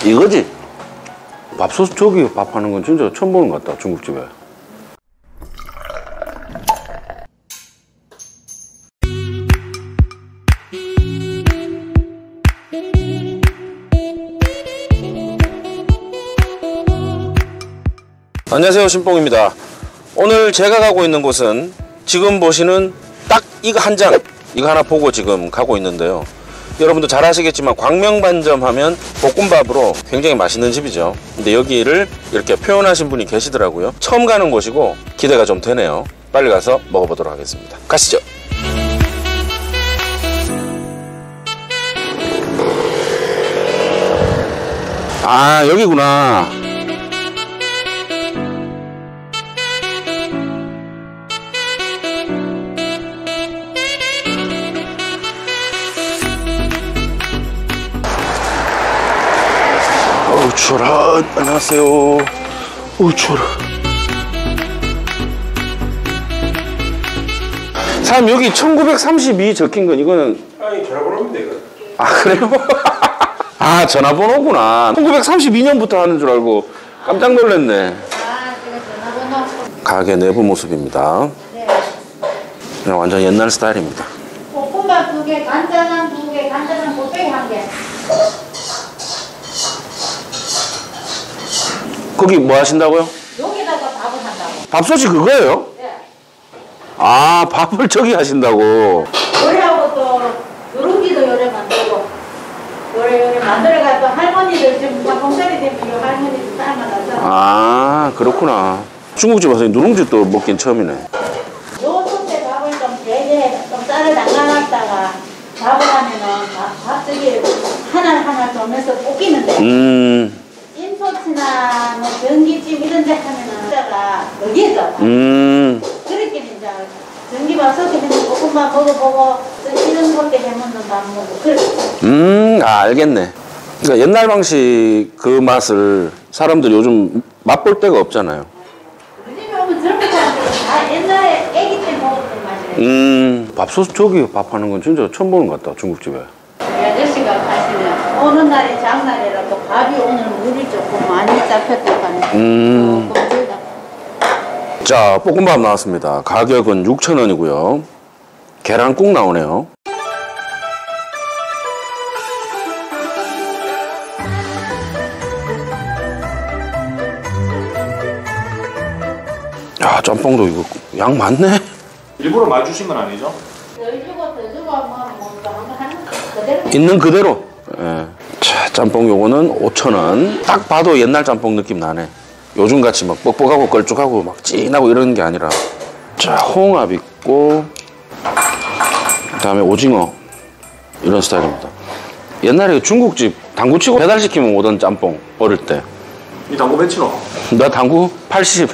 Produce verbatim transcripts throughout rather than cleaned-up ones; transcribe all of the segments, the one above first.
이거지. 밥솥 저기 밥하는 건 진짜 처음 보는 것 같다, 중국집에. 안녕하세요, 신뽕입니다. 오늘 제가 가고 있는 곳은 지금 보시는 딱 이거 한 장, 이거 하나 보고 지금 가고 있는데요. 여러분도 잘 아시겠지만 광명반점 하면 볶음밥으로 굉장히 맛있는 집이죠. 근데 여기를 이렇게 표현하신 분이 계시더라고요. 처음 가는 곳이고 기대가 좀 되네요. 빨리 가서 먹어보도록 하겠습니다. 가시죠. 아, 여기구나. 어우 추워라. 안녕하세요. 어우 추워라. 사람 여기 천구백삼십이 적힌 건 이거는 아니 전화번호인데 이거. 아 그래요? 아 전화번호구나. 천구백삼십이 년부터 하는 줄 알고 깜짝 놀랐네. 아 제가 전화번호. 가게 내부 모습입니다. 네. 그냥 완전 옛날 스타일입니다. 볶음밥 두 개, 간짜장 두 개, 간짜장 곱빼기 한 개. 거기 뭐 하신다고요? 여기다가 밥을 한다고. 밥솥이 그거예요? 네. 아 밥을 저기 하신다고. 요리하고 또 누룽지도 요리 만들고 요리 요리 만들어가지고 할머니들 지금 공짜리 되면 이 할머니들 삶아놔서. 아 그렇구나. 중국집 와서 누룽지 또 먹긴 처음이네. 요 솥에 밥을 좀 되게 좀 쌀을 담가놨다가 밥을 하면은 밥, 밥 저기 하나하나 점에서 볶이는데. 음. 인포츠나 뭐 전기집 이런 데 하면은 진짜가 여기에서 음. 그렇게 이제 전기밥솥에 그냥 볶음밥 먹어보고 이런 것들 해먹는 밥 먹고 그래. 음, 아, 알겠네. 그러니까 옛날 방식 그 맛을 사람들이 요즘 맛볼 데가 없잖아요. 우리 집에 오면 젊은 사람들은 다 옛날에 애기 때 먹었던 맛이래. 음, 밥솥 저기 밥하는 건 진짜 처음 보는 것 같다, 중국집에. 우리 아저씨가 가시면 어느 날이 장날이라도 밥이 오늘 물이 조금 많이 잡혔다 하네. 음. 조금 들다. 자, 볶음밥 나왔습니다. 가격은 육천 원이고요. 계란국 나오네요. 야, 짬뽕도 이거 양 많네. 일부러 많이 주신 건 아니죠? 더 주고 더 주고 뭐 뭔가 한번 하는 거 그대로. 있는 그대로. 예. 자, 짬뽕 요거는 오천 원. 딱 봐도 옛날 짬뽕 느낌 나네. 요즘같이 막 뻑뻑하고 걸쭉하고 막 진하고 이런 게 아니라. 자, 홍합 있고 그 다음에 오징어 이런 스타일입니다. 옛날에 중국집 당구치고 배달시키면 오던 짬뽕 어릴 때. 이 당구 배치노? 나 당구 팔십.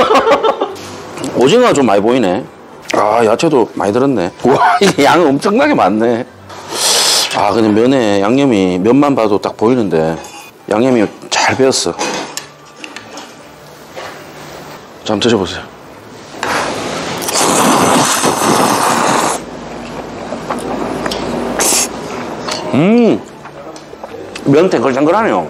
오징어가 좀 많이 보이네. 아, 야채도 많이 들었네. 우와, 이게 양이 엄청나게 많네. 아, 근데 면에 양념이 면만 봐도 딱 보이는데 양념이 잘 배었어. 자, 한번 드셔보세요. 음, 면 탱글탱글하네요.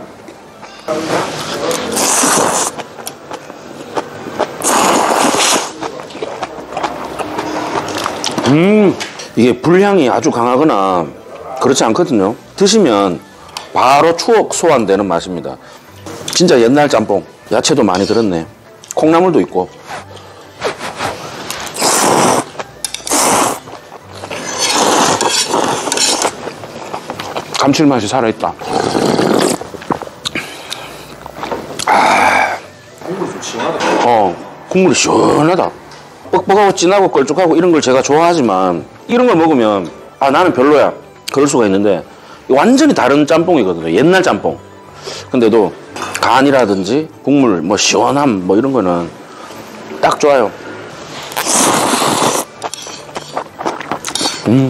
음, 이게 불향이 아주 강하거나 그렇지 않거든요. 드시면 바로 추억 소환되는 맛입니다. 진짜 옛날 짬뽕. 야채도 많이 들었네. 콩나물도 있고. 감칠맛이 살아있다. 아, 국물 좀 시원하다. 어, 국물이 시원하다. 뻑뻑하고 진하고 걸쭉하고 이런 걸 제가 좋아하지만 이런 걸 먹으면 아 나는 별로야 그럴 수가 있는데 완전히 다른 짬뽕이거든요. 옛날 짬뽕. 근데도 간이라든지 국물 뭐 시원함 뭐 이런 거는 딱 좋아요. 음.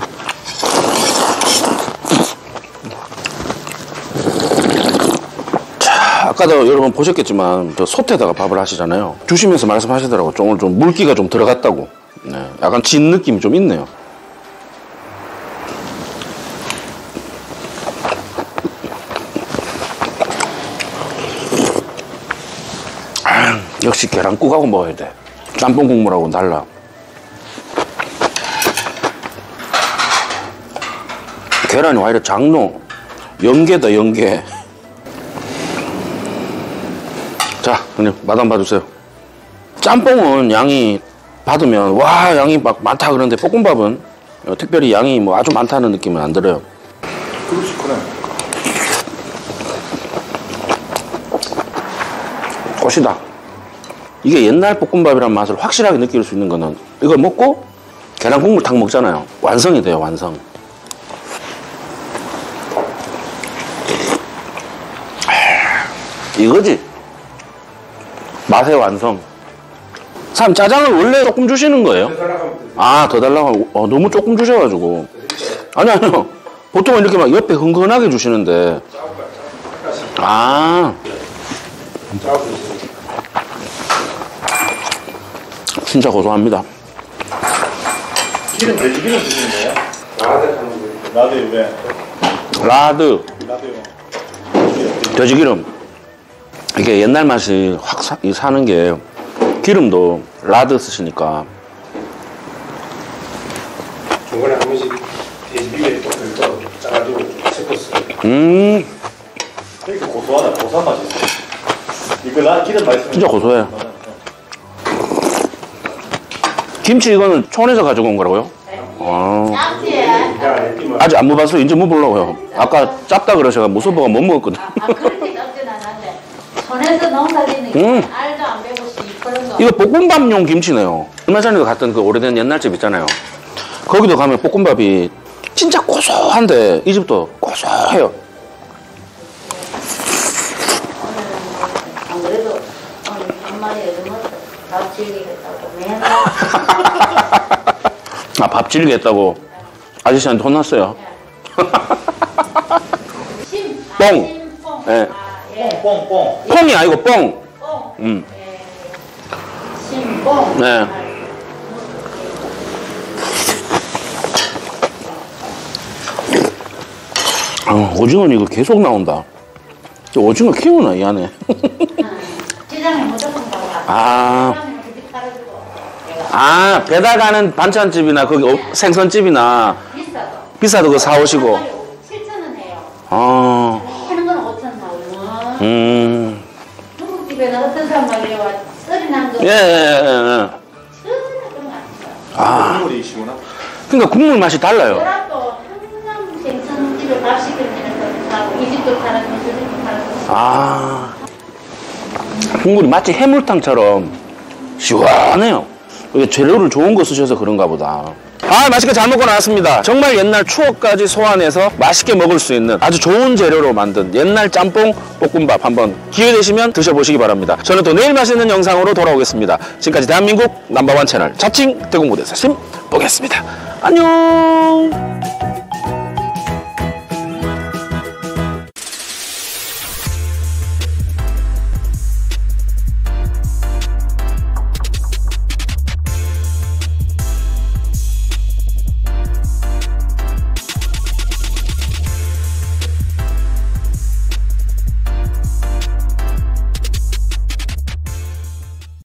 자, 아까도 여러분 보셨겠지만 저 솥에다가 밥을 하시잖아요. 주시면서 말씀하시더라고요. 좀 오늘 좀 물기가 좀 들어갔다고. 네, 약간 진 느낌이 좀 있네요. 역시 계란국하고 먹어야 돼. 짬뽕 국물하고는 달라. 계란이 와 이래 장로. 연계다 연계. 자, 형님 맛 한번 봐주세요. 짬뽕은 양이 받으면 와 양이 막 많다 그러는데 볶음밥은 특별히 양이 뭐 아주 많다는 느낌은 안 들어요. 그렇지 그래. 꽃이다. 이게 옛날 볶음밥이란 맛을 확실하게 느낄 수 있는 거는 이걸 먹고 계란 국물탕 먹잖아요. 완성이 돼요, 완성. 이거지. 맛의 완성. 참 짜장을 원래 조금 주시는 거예요? 아, 더 달라고 하고 어, 너무 조금 주셔가지고. 아니 아니요. 보통은 이렇게 막 옆에 흥건하게 주시는데. 아. 진짜 고소합니다. 기름 돼지 기름 드시는 거예요? 라드 하는 거예요. 라드 왜? 라드. 라드요. 돼지기름. 이게 옛날 맛이 확 사, 사는 게 기름도 라드 쓰시니까. 중간에 한 번씩 돼지비에 또 별도 짜가지고 섞었어요. 음. 이렇게 고소하다, 고소한 맛이 있어요. 이거 라 기름 맛있으면 진짜 고소해. 김치 이거는 촌에서 가지고 온 거라고요? 네. 아. 짭지? 아직 안 먹어봤어요. 이제 먹어보려고요. 아까 짭다 그러셔가 무서워가 못 먹었거든. 아, 아 그렇게 짭진 않은데 전에서 농사짓는 게 음. 알도 안 배고시 그런 거. 이거 볶음밥용 김치네요. 얼마 전에 갔던 그 오래된 옛날 집 있잖아요. 거기도 가면 볶음밥이 진짜 고소한데 이 집도 고소해요. 안 그래도 오늘 한 마리 얻어먹었어. 밥 질리겠다고 맨날. 아, 밥 질리겠다고 아저씨한테 혼났어요. 심. 아, 뽕. 심뽕. 네. 아, 예. 뽕뽕. 뽕이 아니고 뽕. 뽕. 음. 예. 심뽕. 네. 아, 어, 오징어는 이거 계속 나온다. 저 오징어 키우나 이 안에. 시장에 무조건 가고. 아. 시장에 그렇게 팔아주고. 내가 아, 배달 가는 반찬집이나 거기 어, 생선집이나 비싸도. 비싸도 그거 사오시고. 칠천 원 해요. 아. 하는 건 오천 사오고. 음. 중국집에는 어떤 사람들이 와 썰이 난 거. 예, 예, 예, 예. 그런 거 아니에요. 아. 국물이 시구나. 그러니까 국물 맛이 달라요. 또 항상 생선집에 밥 시켜주는 거 사고 이 집도 팔아주고 저 집도 팔아주고. 아. 국물이 마치 해물탕처럼 시원해요. 이게 재료를 좋은 거 쓰셔서 그런가 보다. 아, 맛있게 잘 먹고 나왔습니다. 정말 옛날 추억까지 소환해서 맛있게 먹을 수 있는 아주 좋은 재료로 만든 옛날 짬뽕 볶음밥 한번 기회 되시면 드셔보시기 바랍니다. 저는 또 내일 맛있는 영상으로 돌아오겠습니다. 지금까지 대한민국 넘버원 채널 자칭 대공무대사 심 보겠습니다. 안녕.